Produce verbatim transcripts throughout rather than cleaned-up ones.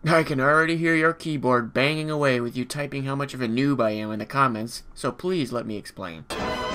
I can already hear your keyboard banging away with you typing how much of a noob I am in the comments, so please let me explain.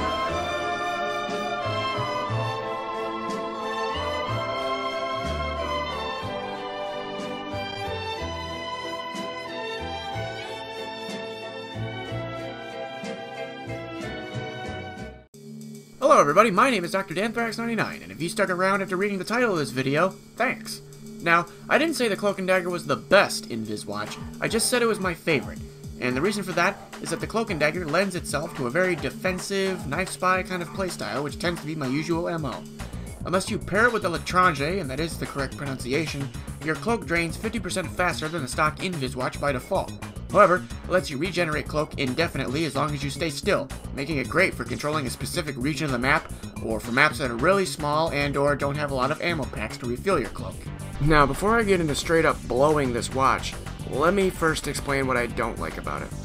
Hello everybody, my name is Doctor Danthrax ninety-nine, and if you stuck around after reading the title of this video, thanks. Now, I didn't say the Cloak and Dagger was the best Invis Watch, I just said it was my favorite. And the reason for that is that the Cloak and Dagger lends itself to a very defensive, knife spy kind of playstyle, which tends to be my usual M O. Unless you pair it with the L'étranger, and that is the correct pronunciation, your cloak drains fifty percent faster than the stock Invis Watch by default. However, it lets you regenerate cloak indefinitely as long as you stay still, making it great for controlling a specific region of the map, or for maps that are really small and or don't have a lot of ammo packs to refill your cloak. Now, before I get into straight up blowing this watch, let me first explain what I don't like about it.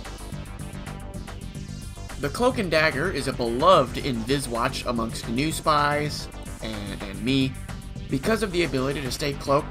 The Cloak and Dagger is a beloved Invis Watch amongst new spies, and, and me, because of the ability to stay cloaked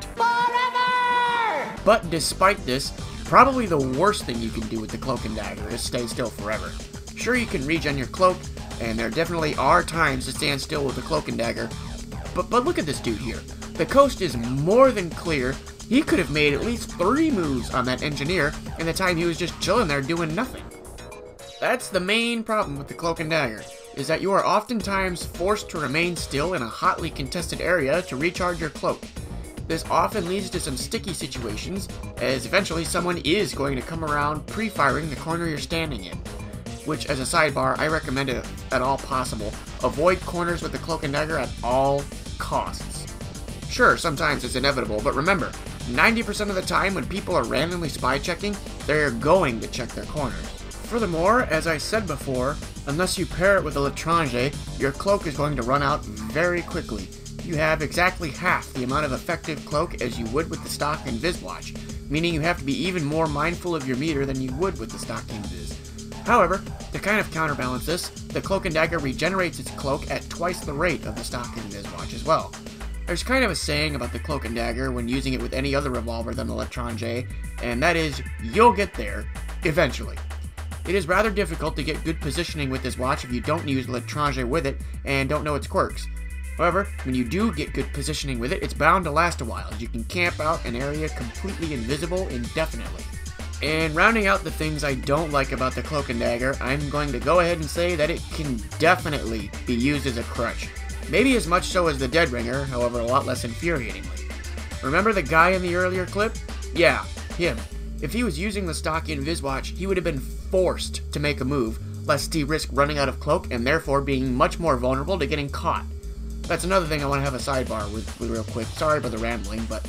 forever! But despite this, probably the worst thing you can do with the Cloak and Dagger is stay still forever. Sure, you can regen your cloak, and there definitely are times to stand still with the Cloak and Dagger, but, but look at this dude here. The coast is more than clear. He could have made at least three moves on that engineer in the time he was just chilling there doing nothing. That's the main problem with the Cloak and Dagger, is that you are oftentimes forced to remain still in a hotly contested area to recharge your cloak. This often leads to some sticky situations, as eventually someone is going to come around pre-firing the corner you're standing in. Which, as a sidebar, I recommend it at all possible. Avoid corners with the Cloak and Dagger at all costs. Sure, sometimes it's inevitable, but remember, ninety percent of the time when people are randomly spy checking, they're going to check their corners. Furthermore, as I said before, unless you pair it with a L'étranger, your cloak is going to run out very quickly. You have exactly half the amount of effective cloak as you would with the stock Invis Watch, meaning you have to be even more mindful of your meter than you would with the stock Invis. However, to kind of counterbalance this, the Cloak and Dagger regenerates its cloak at twice the rate of the stock Invis Watch as well. There's kind of a saying about the Cloak and Dagger when using it with any other revolver than the L'étranger, and that is, you'll get there, eventually. It is rather difficult to get good positioning with this watch if you don't use the L'étranger with it and don't know its quirks. However, when you do get good positioning with it, it's bound to last a while, as you can camp out an area completely invisible indefinitely. And rounding out the things I don't like about the Cloak and Dagger, I'm going to go ahead and say that it can definitely be used as a crutch. Maybe as much so as the Dead Ringer, however a lot less infuriatingly. Remember the guy in the earlier clip? Yeah, him. If he was using the stock Invis Watch, he would have been forced to make a move, lest he risk running out of cloak and therefore being much more vulnerable to getting caught. That's another thing I want to have a sidebar with, with real quick. Sorry about the rambling, but...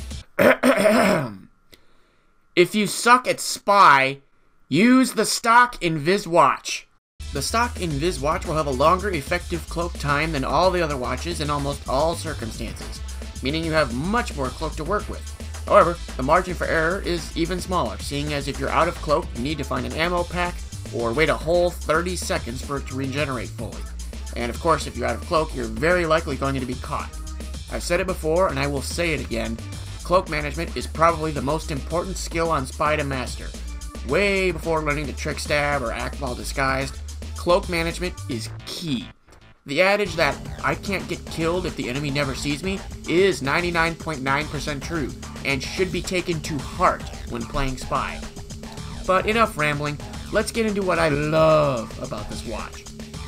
If you suck at spy, use the stock Invis Watch. The stock Invis Watch will have a longer effective cloak time than all the other watches in almost all circumstances, meaning you have much more cloak to work with. However, the margin for error is even smaller, seeing as if you're out of cloak, you need to find an ammo pack, or wait a whole thirty seconds for it to regenerate fully. And of course, if you're out of cloak, you're very likely going to be caught. I've said it before, and I will say it again, cloak management is probably the most important skill on spy to master. Way before learning to trick stab or act while disguised, cloak management is key. The adage that I can't get killed if the enemy never sees me is ninety-nine point nine percent true, and should be taken to heart when playing spy. But enough rambling, let's get into what I love about this watch.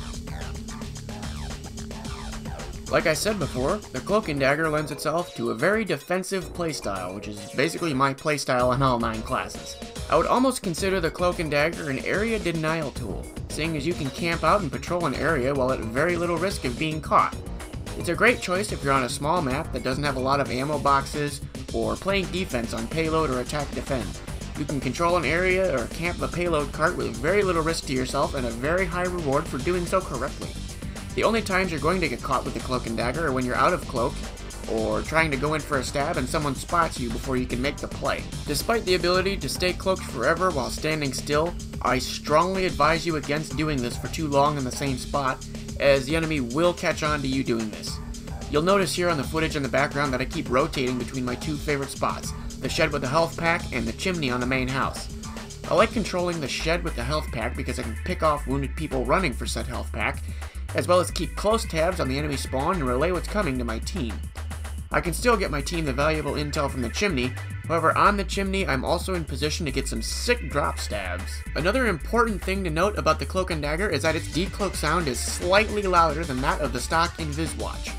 Like I said before, the Cloak and Dagger lends itself to a very defensive playstyle, which is basically my playstyle on all nine classes. I would almost consider the Cloak and Dagger an area denial tool, seeing as you can camp out and patrol an area while at very little risk of being caught. It's a great choice if you're on a small map that doesn't have a lot of ammo boxes, or playing defense on payload or attack defend. You can control an area or camp the payload cart with very little risk to yourself and a very high reward for doing so correctly. The only times you're going to get caught with the Cloak and Dagger are when you're out of cloak, or trying to go in for a stab and someone spots you before you can make the play. Despite the ability to stay cloaked forever while standing still, I strongly advise you against doing this for too long in the same spot, as the enemy will catch on to you doing this. You'll notice here on the footage in the background that I keep rotating between my two favorite spots, the shed with the health pack, and the chimney on the main house. I like controlling the shed with the health pack because I can pick off wounded people running for said health pack, as well as keep close tabs on the enemy spawn and relay what's coming to my team. I can still get my team the valuable intel from the chimney, however on the chimney I'm also in position to get some sick drop stabs. Another important thing to note about the Cloak and Dagger is that its decloak sound is slightly louder than that of the stock Invis Watch.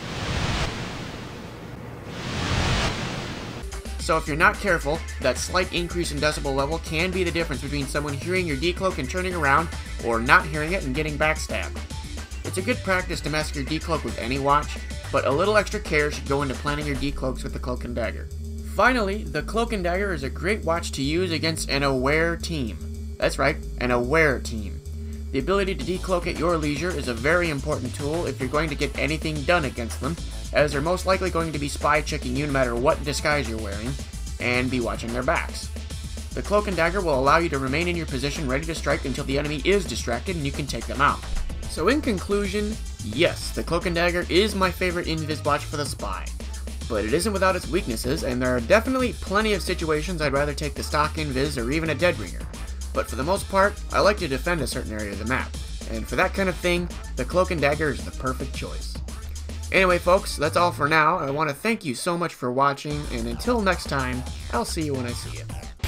So if you're not careful, that slight increase in decibel level can be the difference between someone hearing your decloak and turning around, or not hearing it and getting backstabbed. It's a good practice to mask your decloak with any watch, but a little extra care should go into planning your decloaks with the Cloak and Dagger. Finally, the Cloak and Dagger is a great watch to use against an aware team. That's right, an aware team. The ability to decloak at your leisure is a very important tool if you're going to get anything done against them, as they're most likely going to be spy checking you no matter what disguise you're wearing, and be watching their backs. The Cloak and Dagger will allow you to remain in your position ready to strike until the enemy is distracted and you can take them out. So in conclusion, yes, the Cloak and Dagger is my favorite Invis Watch for the spy, but it isn't without its weaknesses, and there are definitely plenty of situations I'd rather take the stock Invis or even a Dead Ringer. But for the most part, I like to defend a certain area of the map, and for that kind of thing, the Cloak and Dagger is the perfect choice. Anyway folks, that's all for now. I want to thank you so much for watching, and until next time, I'll see you when I see you.